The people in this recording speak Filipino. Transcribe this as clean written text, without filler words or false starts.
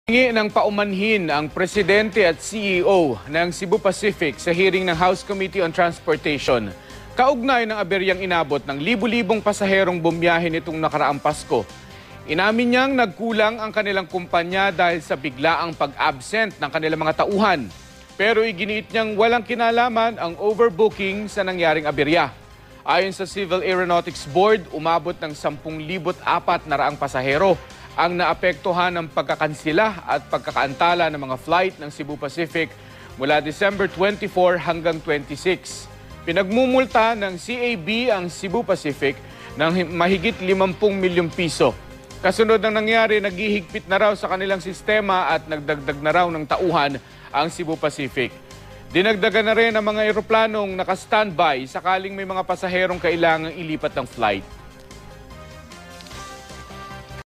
Hingi ng paumanhin ang Presidente at CEO ng Cebu Pacific sa hearing ng House Committee on Transportation. Kaugnay ng aberyang inabot ng libu-libong pasaherong bumiyahe nitong nakaraang Pasko. Inamin niyang nagkulang ang kanilang kumpanya dahil sa biglaang pag-absent ng kanilang mga tauhan. Pero iginiit niyang walang kinalaman ang overbooking sa nangyaring aberya. Ayon sa Civil Aeronautics Board, umabot ng 10,400 pasahero ang naapektuhan ng pagkakansila at pagkakaantala ng mga flight ng Cebu Pacific mula December 24 hanggang 26. Pinagmumulta ng CAB ang Cebu Pacific ng mahigit 50 milyong piso. Kasunod ng nangyari, naghihigpit na raw sa kanilang sistema at nagdagdag na raw ng tauhan ang Cebu Pacific. Dinagdagan na rin ang mga eroplanong naka-standby sakaling may mga pasaherong kailangang ilipat ng flight.